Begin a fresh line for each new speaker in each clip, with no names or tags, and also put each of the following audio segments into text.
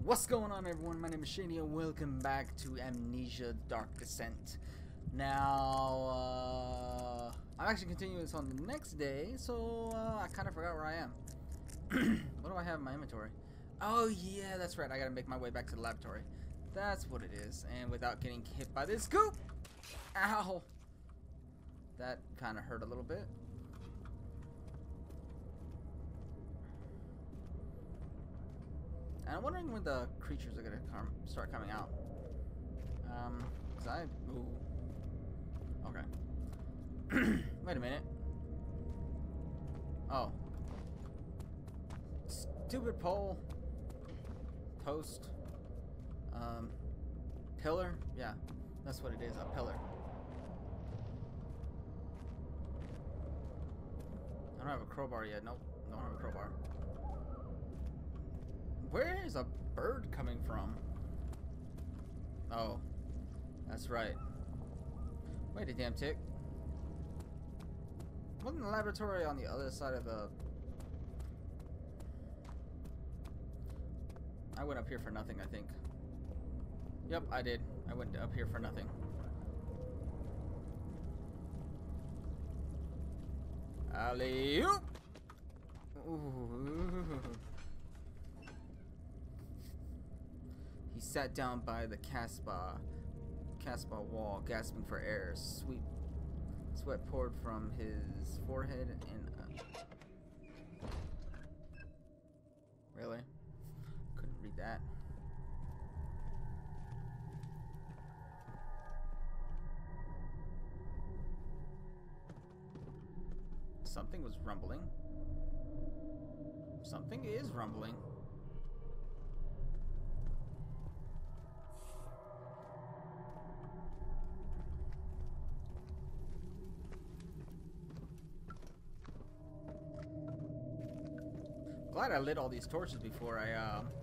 What's going on, everyone? My name is Shady and welcome back to Amnesia Dark Descent. Now, I'm actually continuing this on the next day, so I kind of forgot where I am. What do I have in my inventory? Oh yeah, that's right, I gotta make my way back to the laboratory. That's what it is, and without getting hit by this goop! Ow! That kind of hurt a little bit. And I'm wondering when the creatures are gonna start coming out. Cause ooh. Okay. Wait a minute. Oh. Stupid pole. Post. Pillar? Yeah. That's what it is, a pillar. I don't have a crowbar yet. Nope. Don't have a crowbar. Where is a bird coming from? Oh, that's right. Wait a damn tick. Wasn't the laboratory on the other side of the... I went up here for nothing, I think. Yep, I did. I went up here for nothing. Alley-oop! Ooh. He sat down by the Casbah wall, gasping for air. Sweat poured from his forehead and really? Couldn't read that. Something was rumbling. Something is rumbling. Glad I lit all these torches before I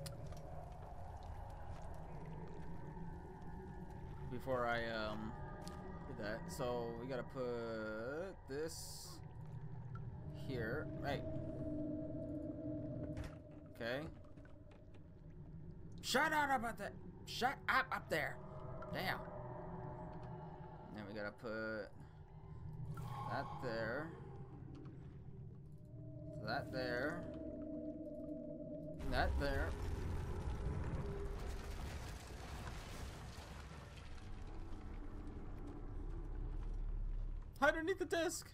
did that. So we gotta put this here, right? Okay. Shut up there! Shut up there! Damn. Then we gotta put that there. That there. That there. Hide underneath the desk.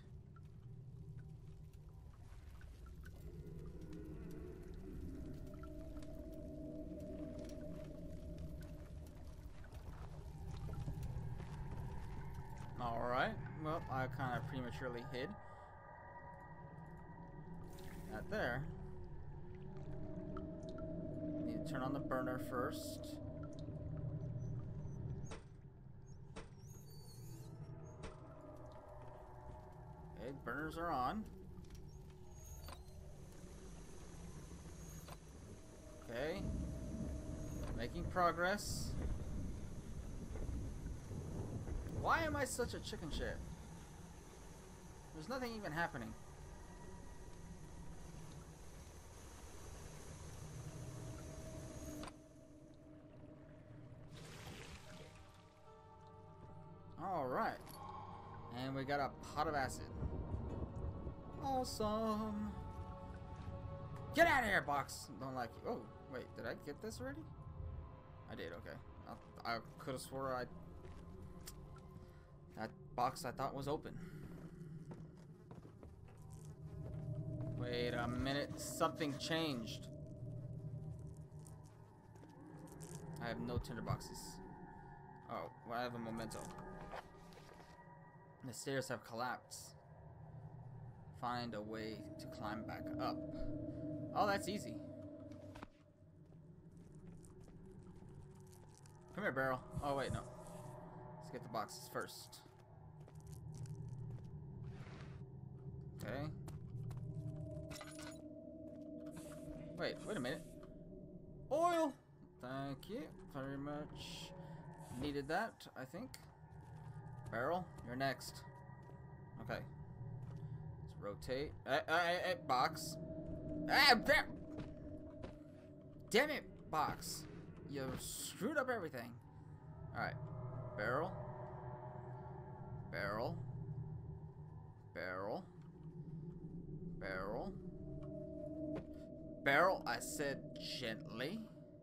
Alright. Well, I kind of prematurely hid. That there. Need to turn on the burner first. Okay, burners are on. Okay. Making progress. Why am I such a chicken shit? There's nothing even happening. Alright. And we got a pot of acid. Awesome. Get out of here, box. Don't like you. Oh, wait. Did I get this already? I did, okay. I could have swore that box I thought was open. Wait a minute. Something changed. I have no tinderboxes. Oh, well, I have a memento. The stairs have collapsed. Find a way to climb back up. Oh, that's easy. Come here, barrel. Oh, wait, no. Let's get the boxes first. Okay. Wait a minute. Oil! Thank you very much. Needed that, I think. Barrel, you're next. Okay. Let's rotate. Box. Ah, damn it, box. You screwed up everything. Alright. Barrel. Barrel. Barrel. Barrel. Barrel. I said gently.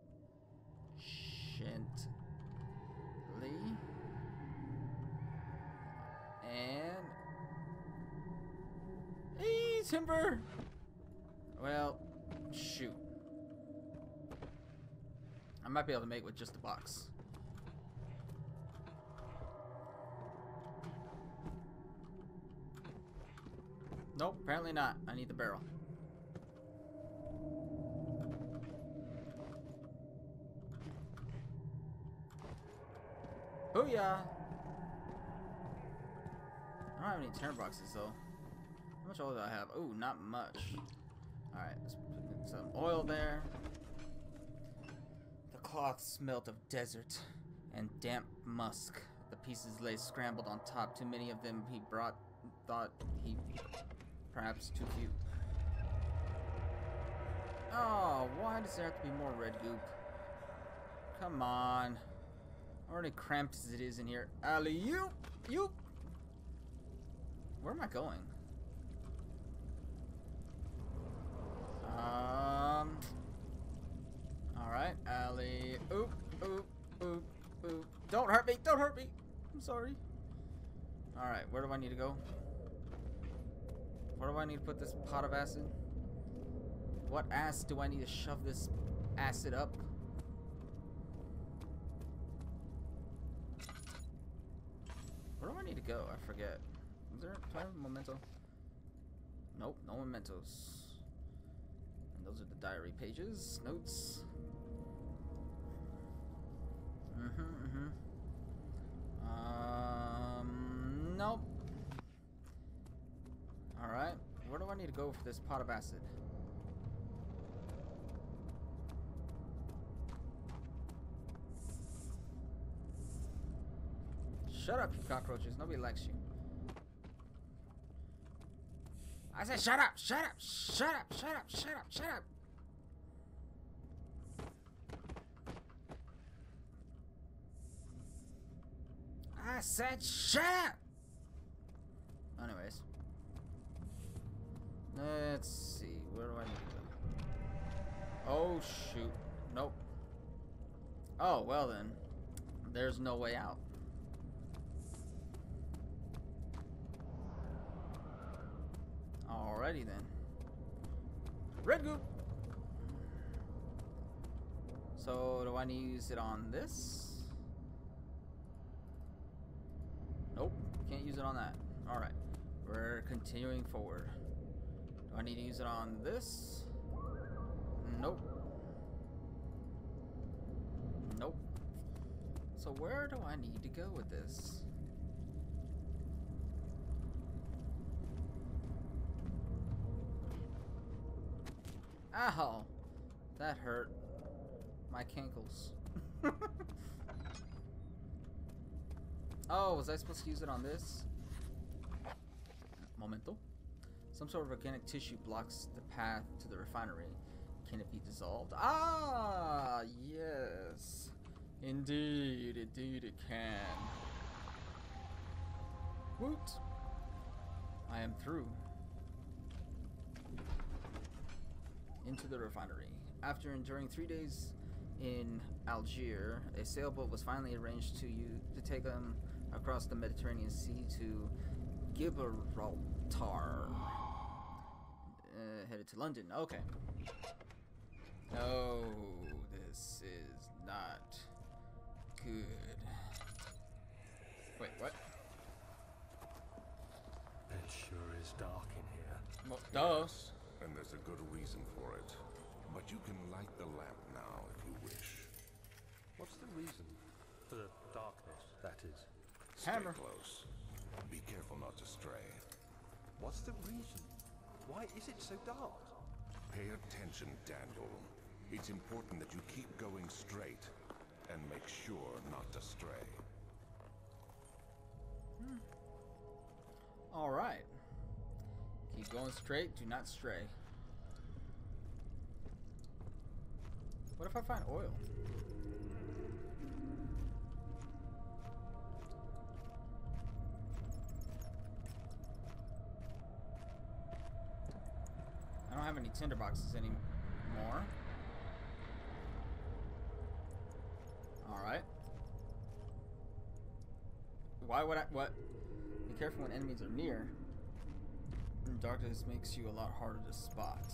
Gently. And... Hey, timber! Well, shoot. I might be able to make it with just a box. Nope, apparently not. I need the barrel. Booyah! I don't have any timber boxes though. How much oil do I have? Ooh, not much. Alright, let's put some oil there. The cloth smelt of desert and damp musk. The pieces lay scrambled on top. Too many of them thought he perhaps too few. Oh, why does there have to be more red goop? Come on. Already cramped as it is in here. Alley-oop! Yoop! Where am I going? Alright, alley-oop, oop, oop, oop. Don't hurt me! Don't hurt me! I'm sorry. Alright, where do I need to go? Where do I need to put this pot of acid? What ass do I need to shove this acid up? Where do I need to go? I forget. Is there do I have a memento? Nope, no mementos. And those are the diary pages. Notes. Nope. Alright. Where do I need to go for this pot of acid? Shut up, you cockroaches. Nobody likes you. I said shut up! Shut up! Shut up! Shut up! Shut up! Shut up! I said shut up! Anyways. Let's see. Where do I need to go? Oh, shoot. Nope. Oh, well then. There's no way out. Alrighty then. Red goop! So, do I need to use it on this? Nope. Can't use it on that. Alright. We're continuing forward. Do I need to use it on this? Nope. Nope. So where do I need to go with this? Ow! That hurt. My cankles. Oh, was I supposed to use it on this? Momento. Some sort of organic tissue blocks the path to the refinery. Can it be dissolved? Ah, yes. Indeed, indeed it can. Woot. I am through. Into the refinery. After enduring 3 days in Algiers, a sailboat was finally arranged to take them across the Mediterranean Sea to Gibraltar. Headed to London. Okay. No, this is not good. Wait, what?
It sure is dark in here.
Well, duh.
And there's a good reason for it. But you can light the lamp now if you wish.
What's the reason for the darkness, that is?
Hammer.
Stay close. Be careful not to stray.
What's the reason? Why is it so dark?
Pay attention, Daniel. It's important that you keep going straight and make sure not to stray.
Alright. Keep going straight, do not stray. What if I find oil? tinderboxes anymore. Alright. Why would I... What? Be careful when enemies are near. And darkness makes you a lot harder to spot.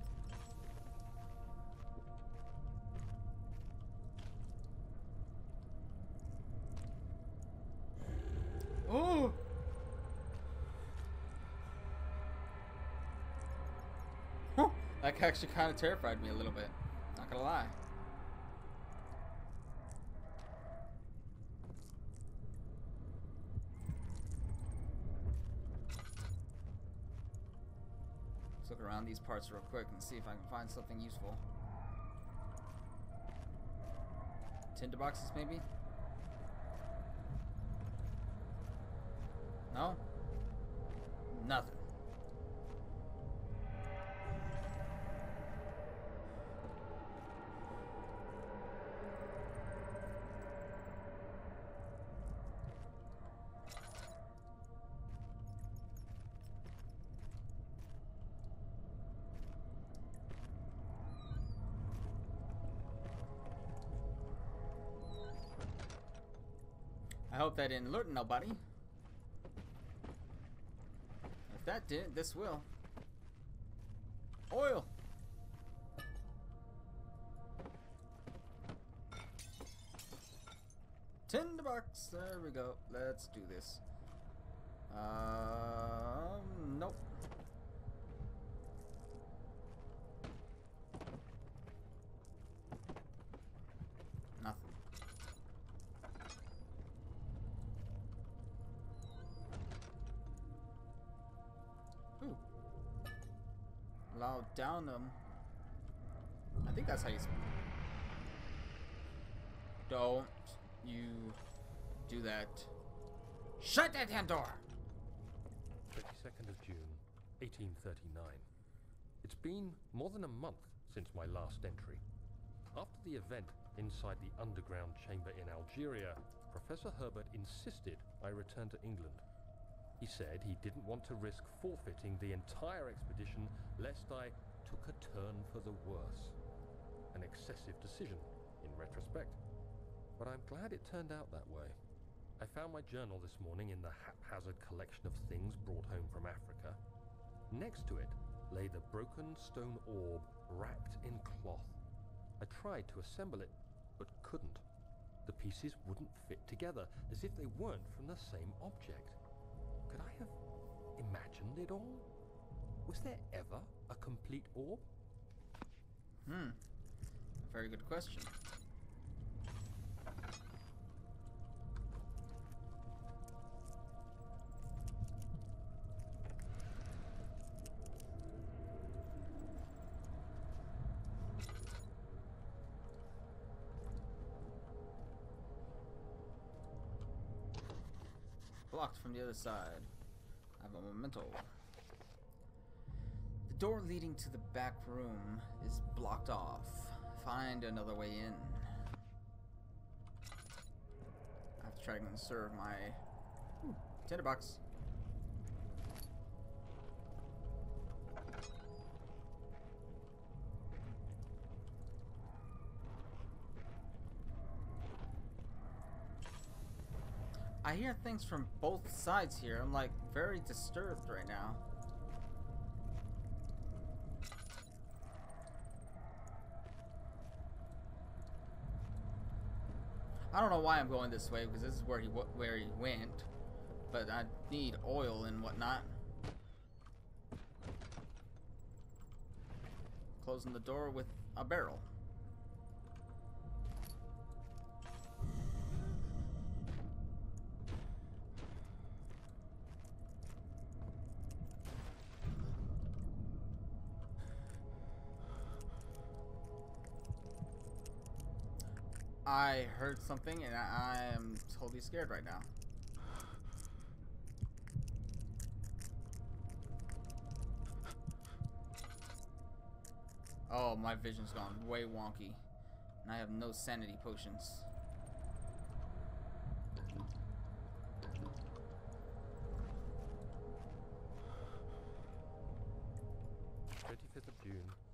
Oh! Huh. That actually kind of terrified me a little bit. Not gonna lie. Let's look around these parts real quick and see if I can find something useful. Tinderboxes, maybe? No? Nothing. I hope that didn't alert nobody. If that did, this will. Oil! Tinderbox! There we go. Let's do this. Nope. Nothing. Ooh. Allow down them. I think that's how you. Don't you do that. Shut that damn door!
22nd of June, 1839. It's been more than a month since my last entry. After the event inside the underground chamber in Algeria, Professor Herbert insisted I return to England. He said he didn't want to risk forfeiting the entire expedition lest I took a turn for the worse. An excessive decision, in retrospect. But I'm glad it turned out that way. I found my journal this morning in the haphazard collection of things brought home from Africa. Next to it lay the broken stone orb wrapped in cloth. I tried to assemble it, but couldn't. The pieces wouldn't fit together, as if they weren't from the same object. Could I have imagined it all? Was there ever a complete orb?
Very good question. Blocked from the other side. I have a memento. The door leading to the back room is blocked off. Find another way in. I have to try and conserve my tinderbox. I hear things from both sides here. I'm like very disturbed right now. I don't know why I'm going this way because this is where he went, but I need oil and whatnot. Closing the door with a barrel. I heard something and I am totally scared right now. Oh, my vision's gone way wonky. And I have no sanity potions.
'25th of June,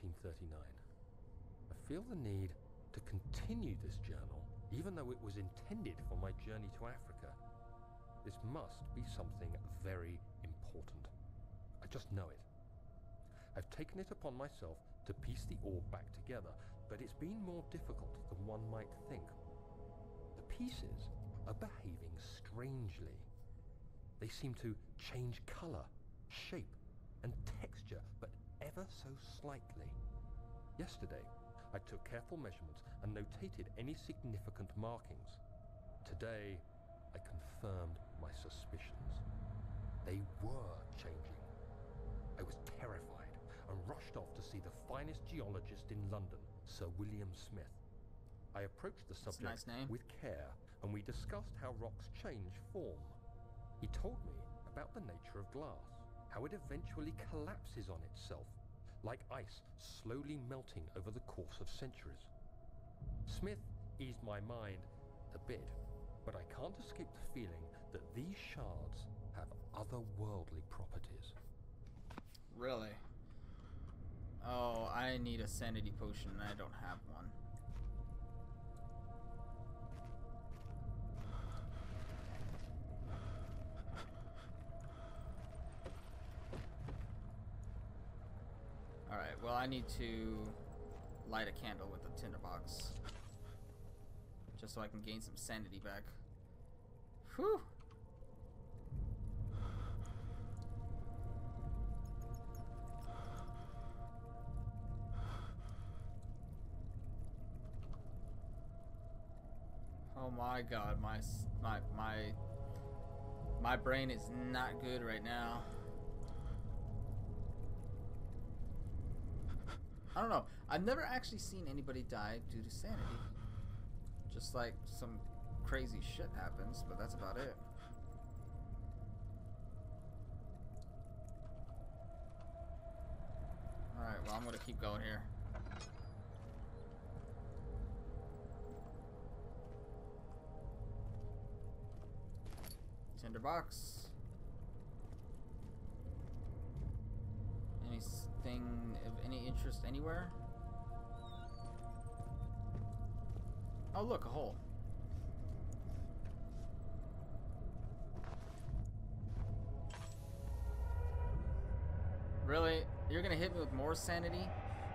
1839. I feel the need to continue this journal, even though it was intended for my journey to Africa. This must be something very important. I just know it. I've taken it upon myself to piece the orb back together, but it's been more difficult than one might think. The pieces are behaving strangely. They seem to change color, shape, and texture, but ever so slightly. Yesterday, I took careful measurements and notated any significant markings. Today, I confirmed my suspicions. They were changing. I was terrified and rushed off to see the finest geologist in London, Sir William Smith. I approached the
That's a
subject
nice name.
with care, and we discussed how rocks change form. He told me about the nature of glass, how it eventually collapses on itself, like ice slowly melting over the course of centuries. Smith eased my mind a bit, but I can't escape the feeling that these shards have otherworldly properties.
Really? Oh, I need a sanity potion and I don't have one. Alright, well I need to light a candle with a tinderbox. Just so I can gain some sanity back. Whew! Oh my god, my brain is not good right now. I don't know. I've never actually seen anybody die due to sanity. Just like some crazy shit happens, but that's about it. Alright, well I'm gonna keep going here. Tinderbox. Anything of any interest anywhere? Oh look, a hole. Really? You're gonna hit me with more sanity?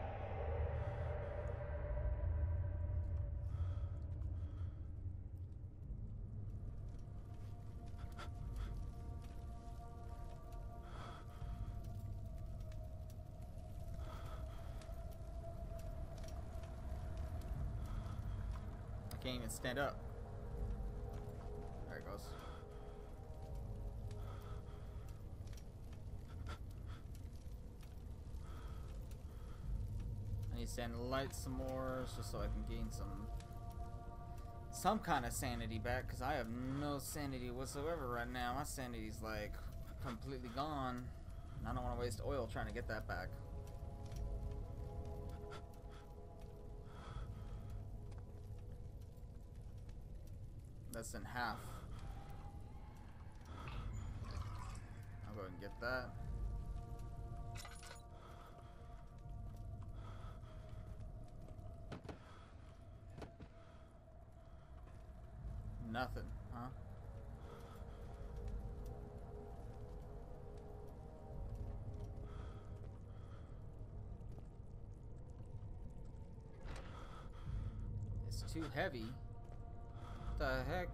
I can't even stand up. There it goes. I need to stand light some more just so I can gain some kind of sanity back, because I have no sanity whatsoever right now. My sanity's like completely gone. And I don't want to waste oil trying to get that back. Less than half. I'll go ahead and get that. Nothing, huh? It's too heavy. What the heck?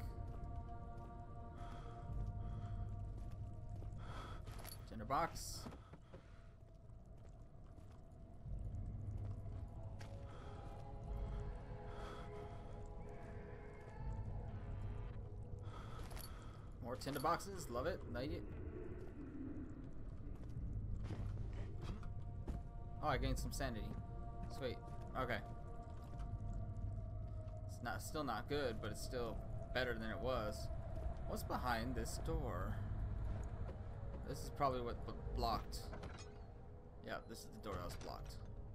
Tinderbox. More tinderboxes, love it, like it. Oh, I gained some sanity. Sweet. Okay. It's not still not good, but it's still better than it was. What's behind this door? This is probably what blocked. Yeah, this is the door that was blocked.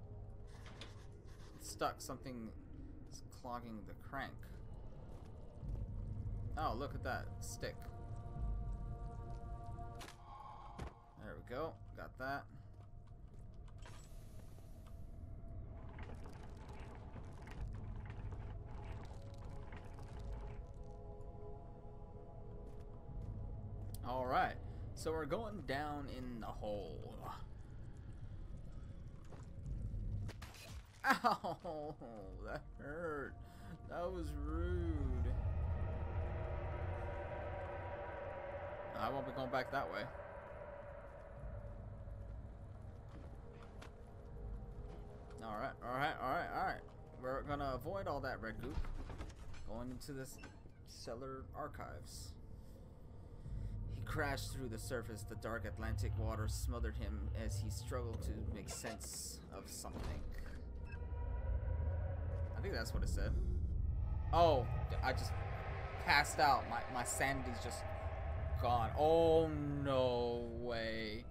It's stuck. Something is clogging the crank. Oh, look at that stick. There we go. Got that. Alright, so we're going down in the hole. Ow, that hurt. That was rude. I won't be going back that way. Alright. We're gonna avoid all that red goop. Going into this cellar archives. He crashed through the surface. The dark Atlantic water smothered him as he struggled to make sense of something. I think that's what it said. Oh, I just passed out. My sanity's just gone. Oh, no way.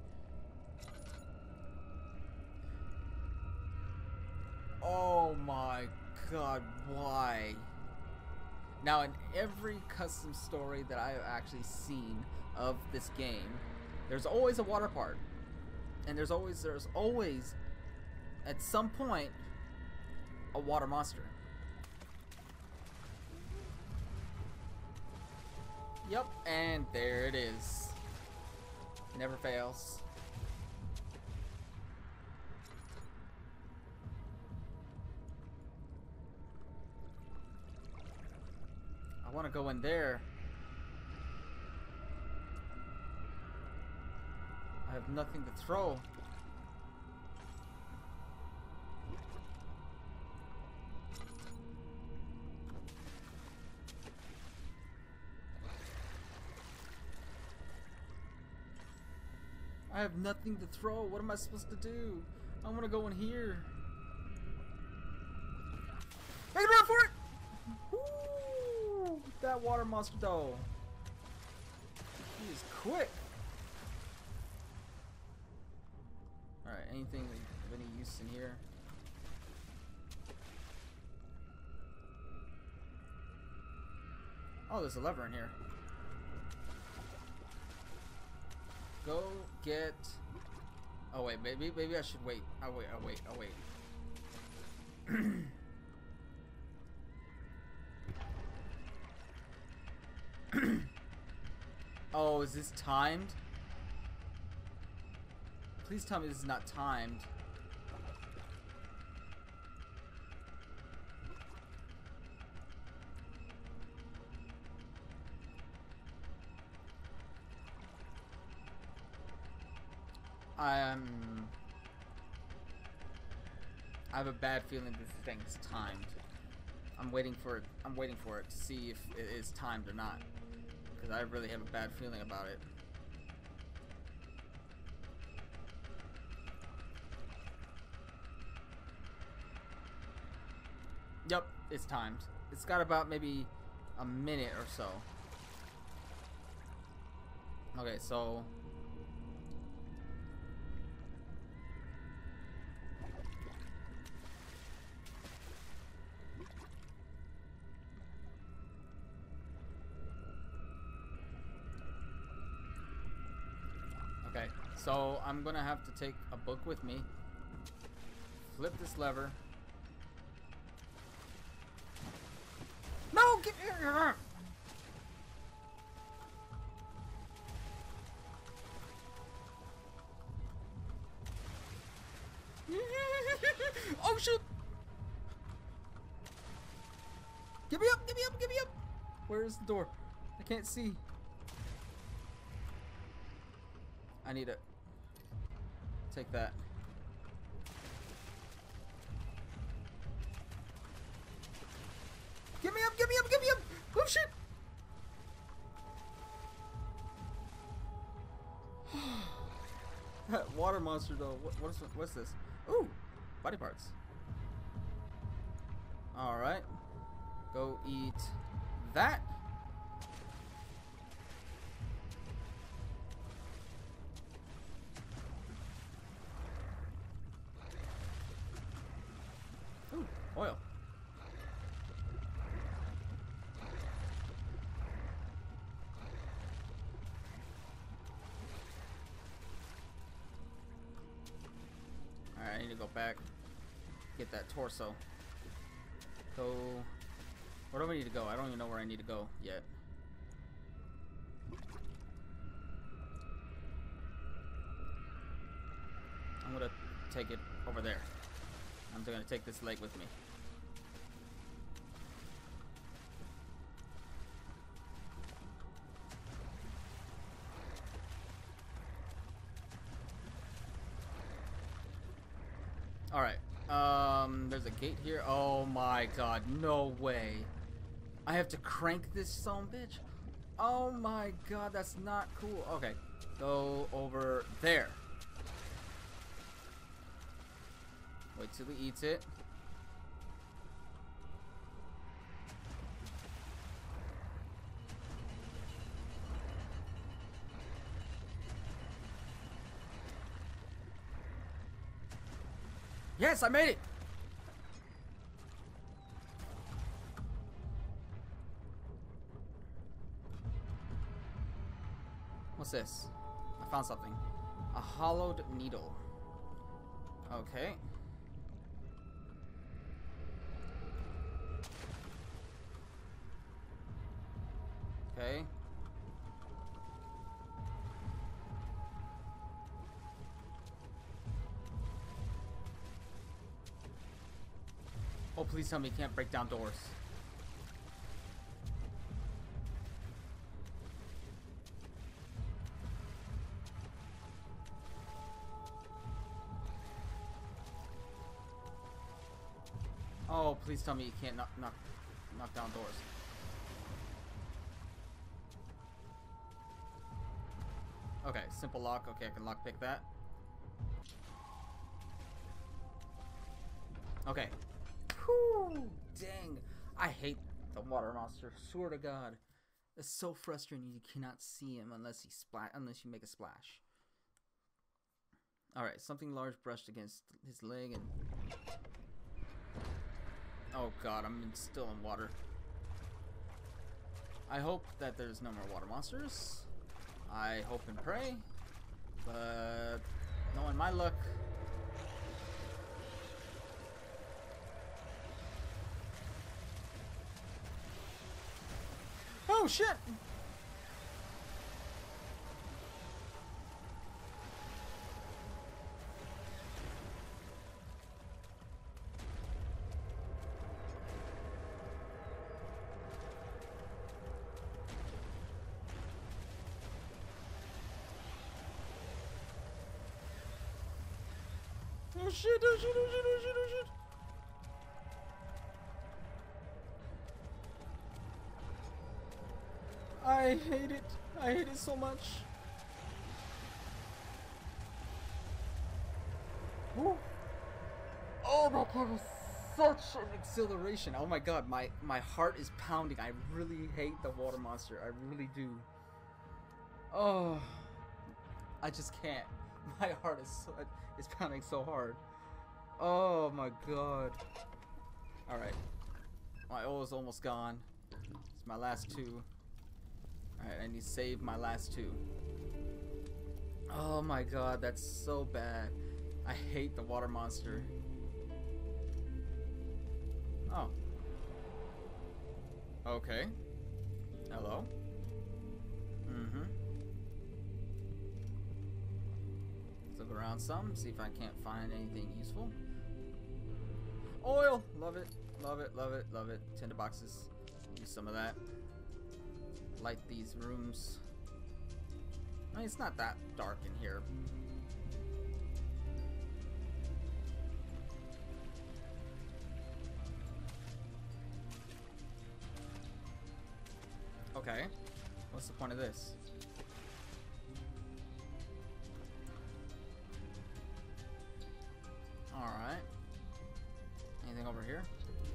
Oh my god, why? Now, in every custom story that I've actually seen of this game, there's always a water part. And there's always at some point a water monster. Yep, and there it is. Never fails. I want to go in there. I have nothing to throw. I have nothing to throw. What am I supposed to do? I want to go in here. Make it run for it! Woo! That water monster though. He is quick. Alright, anything of any use in here? Oh, there's a lever in here. Go get... Oh wait, maybe I should wait. I'll wait. Oh, is this timed? Please tell me this is not timed. I have a bad feeling this thing's timed. I'm waiting for it to see if it is timed or not, because I really have a bad feeling about it. Yep, it's timed. It's got about maybe a minute or so. Okay, so So I'm gonna have to take a book with me, flip this lever. No, get here! Oh shoot! Get me up! Get me up! Get me up! Where is the door? I can't see. I need it. Take that. Get me up! Get me up! Get me up! Oh shit! That water monster though. What's this? Ooh, body parts. All right, go eat that. Ooh, oil. Alright, I need to go back, get that torso. Go. Where do I need to go? I don't even know where I need to go yet. take it over there. I'm gonna take this leg with me. Alright. There's a gate here. Oh my god, no way. I have to crank this son of a bitch. Oh my god, that's not cool. Okay, go over there. Wait till he eats it. Yes, I made it! What's this? I found something. A hollowed needle. Okay. Okay. Oh, please tell me you can't break down doors. Oh, please tell me you can't knock down doors. Okay, simple lock. Okay, I can lockpick that. Okay. Whew, dang. I hate the water monster. Swear to God. It's so frustrating you cannot see him unless you make a splash. Alright, something large brushed against his leg and... Oh god, I'm still in water. I hope that there's no more water monsters. I hope and pray. But knowing my luck... Oh shit! Oh shit, oh shit, oh shit, oh shit, oh shit. I hate it. I hate it so much. Woo. Oh my god, it was such an exhilaration. Oh my god, my heart is pounding. I really hate the water monster. I really do. Oh, I just can't. My heart is pounding so hard. Oh my god. Alright. My O is almost gone. It's my last two. Alright, I need to save my last two. Oh my god, that's so bad. I hate the water monster. Oh. Okay. Hello? Mm-hmm. Let's look around some, see if I can't find anything useful. Oil! Love it, love it, love it, love it. Tinder boxes. Use some of that. Light these rooms. I mean, it's not that dark in here. Okay. What's the point of this? Alright. Anything over here?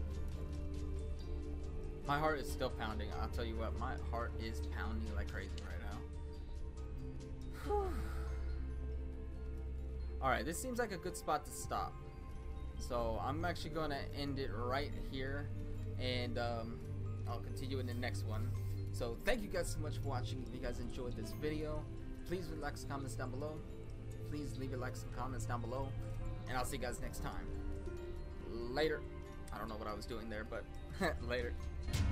My heart is still pounding. I'll tell you what, my heart is pounding like crazy right now. Alright, this seems like a good spot to stop. So I'm actually going to end it right here. And I'll continue in the next one. So thank you guys so much for watching. If you guys enjoyed this video, please leave likes and comments down below. Please leave your likes and comments down below. And I'll see you guys next time. Later. I don't know what I was doing there, but later.